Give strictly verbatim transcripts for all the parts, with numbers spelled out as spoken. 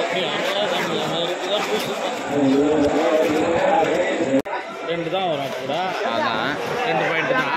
ரெண்டு தான் வரும் கூட அதான் ரெண்டு பாயிண்ட் தான்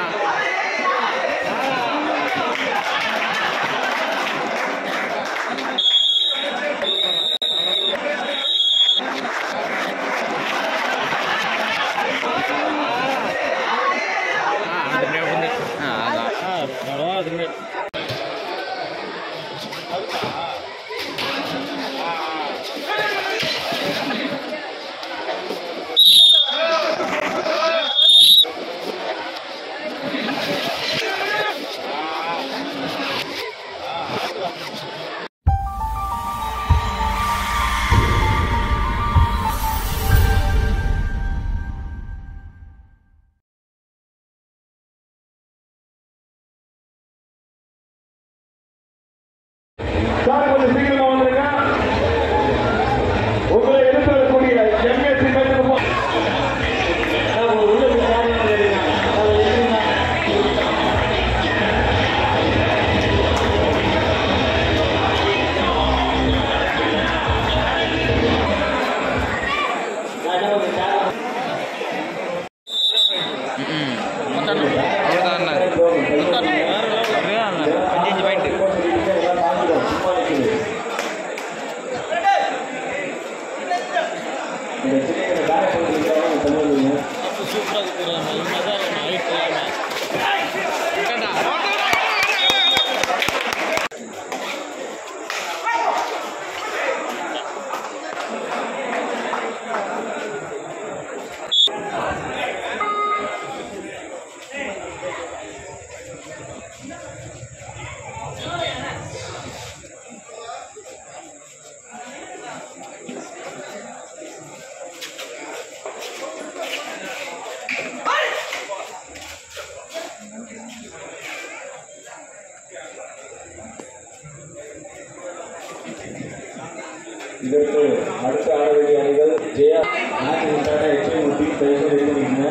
இதற்கு அடுத்த ஆடவேண்டிய அணிகள் ஜேஆர் நாட்டிற்கான எச்எம்டி பயிற்சியிருக்கின்றன.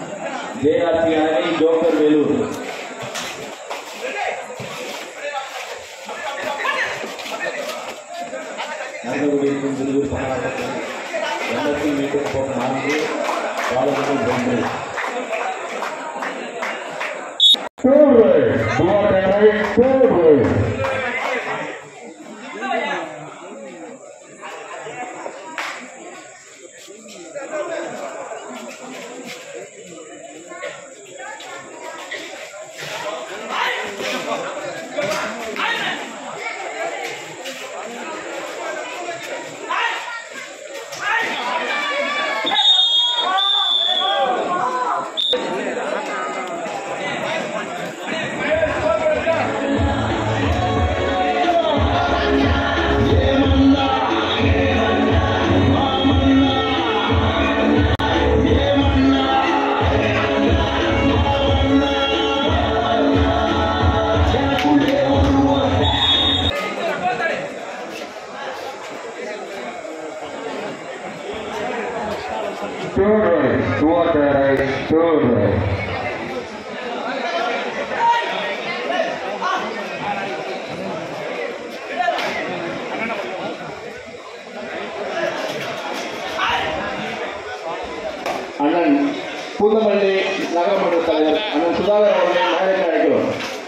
ஜேஆர்பி அணி டாக்டர் வேலூர். நடந்துகொண்டிருக்கும் விருது போராட்டத்தில் எண்பத்தி மீட்டர் போர் நான்கு பாலங்கள் ஒன்று. அண்ணன் பூந்தமல்லி நகரமன்ற தலைவர் அண்ணன் சுதாகர் அவர்களை மேடைக்கு அழைக்கிறோம்.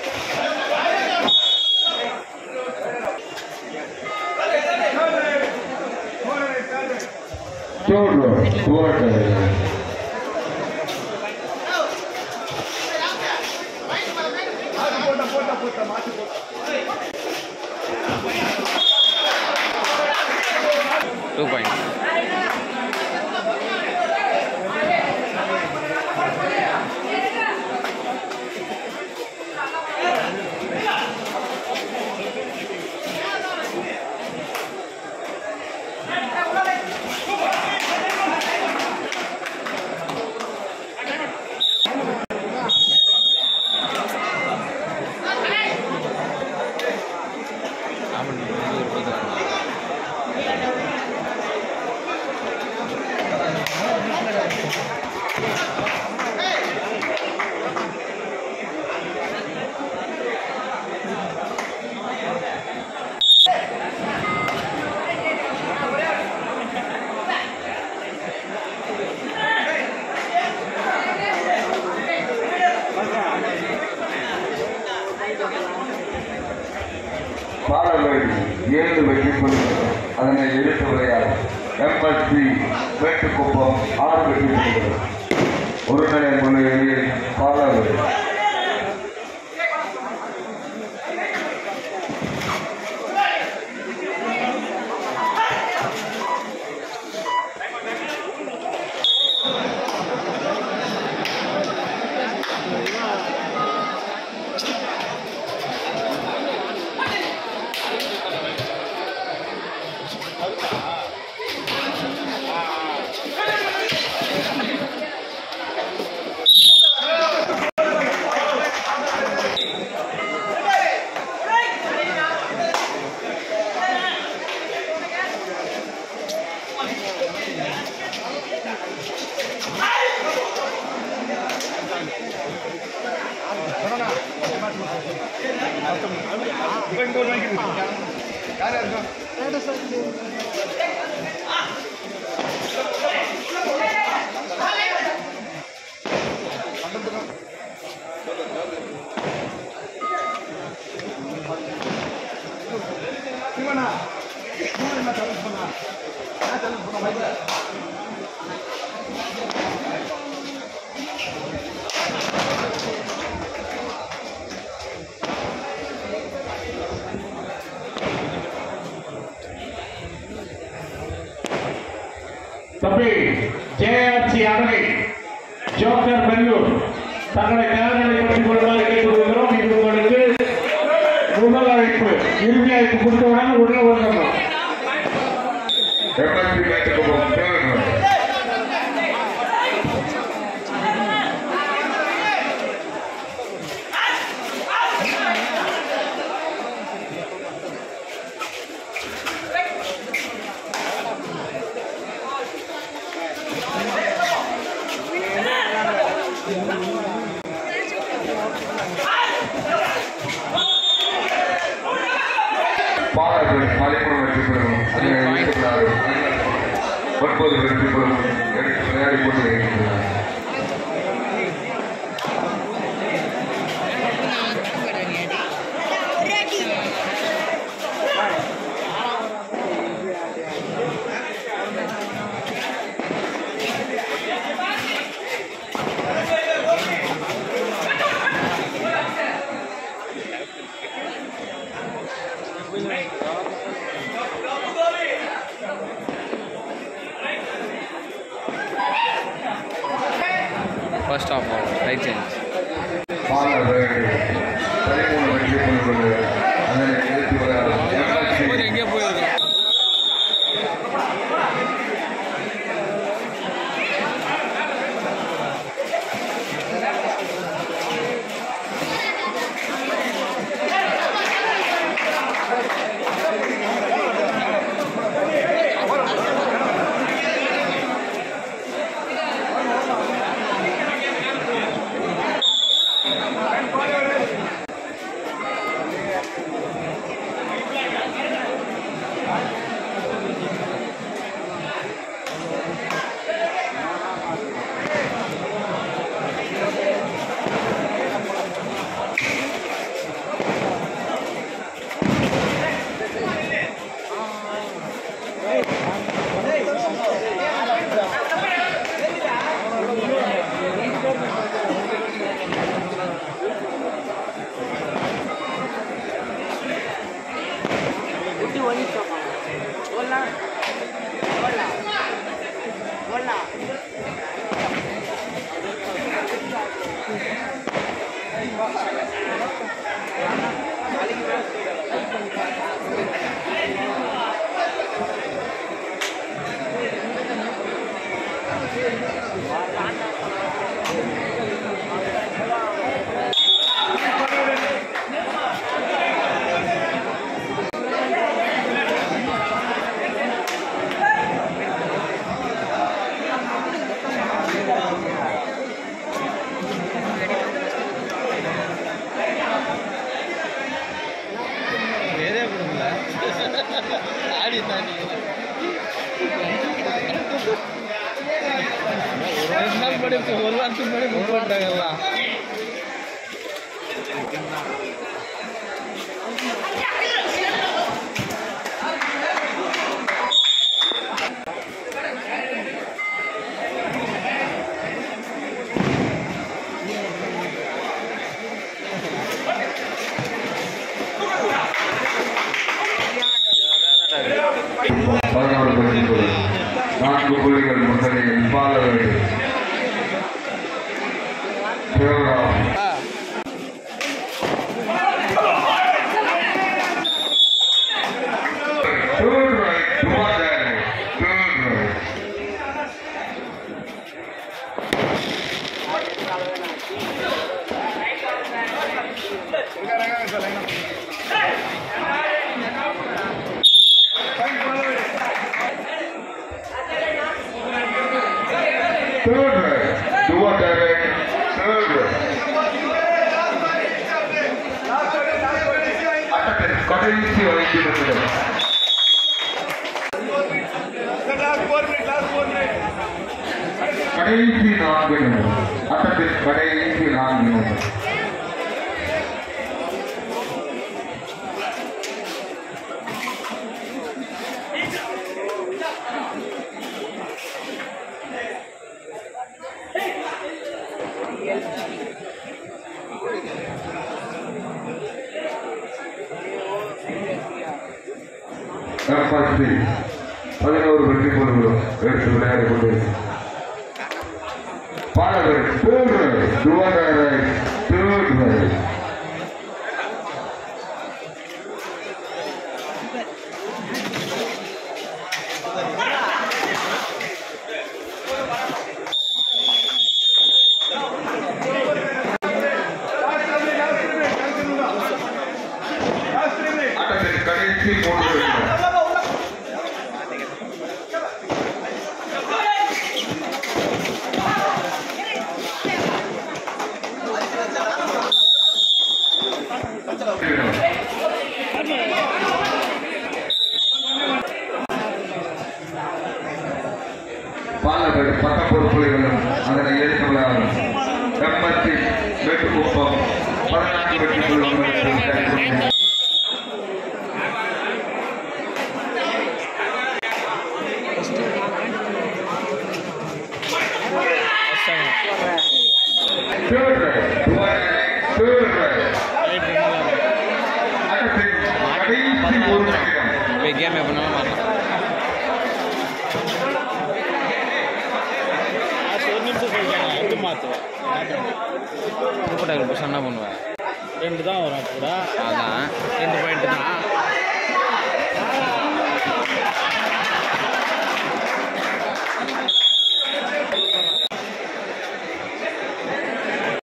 Two points. வெற்றி பெறுகிறது. அதனை எதிர்த்து விளையாட எம்எஸ்பி வேட்டுக்குப்பம் ஆறு வெற்றி பெறுகிறது. ஒரு நிலை முறையில் பாலாறு தம்பி ஜேஆர்சி அணை ஜோக்கர் பெரியூர் தங்களை தயார்நிலை பற்றிக் கொள்வார் கேட்டுக்கொள்கிறோம். இது உங்களுக்கு முதல் அழைப்பு, இறுதி அழைப்பு கொடுத்தவுடன் உள்ள வந்துடணும். பாலாறு மலைப்புறம் வெற்றி பெறும். ஒன்பது வெற்றி பெறும் விளையாடி கொண்டு வருகின்றனர். First half of right change. Palar பதிமூணு வெற்றி பெறுகிறது. அதனை எதிர்த்து விளையாடும் எங்கே போயிருக்கோம்? ஒரு வாரத்துக்கு முன்னாடி புக் பண்ணிட்டாங்கல்ல. பதினோரு பரிசுகள் நான்கு புள்ளிகள் முன்னணியில் Palavedu Sivaram third right, do what direct, third right. Attendance, கடைசி ஐந்து நிமிடம். கடைசி நான்கு நிமிடம். Attendance, கடைசி நான்கு நிமிடம். பதினோரு வெற்றி பொருள்களும் எடுத்து விளையாடி கொண்டிருக்கிறது. பாலகர் கடைசி மூன்று பாலகர் பத்தொன்பது புள்ளிகளும் அதனை எடுத்து விளையாடும் எண்பத்தி வெட்டு குப்பம் பதினான்கு வெற்றி புள்ளிகளும் கேம் எப்படினாலும் வரலாம். ஒரு நிமிஷம் சொல்லிட்டாங்க எப்படி மாற்றுவேன் என்ன பண்ணுவேன் ரெண்டு தான் வரும் கூட அதான் ரெண்டு பாயிண்ட் தான்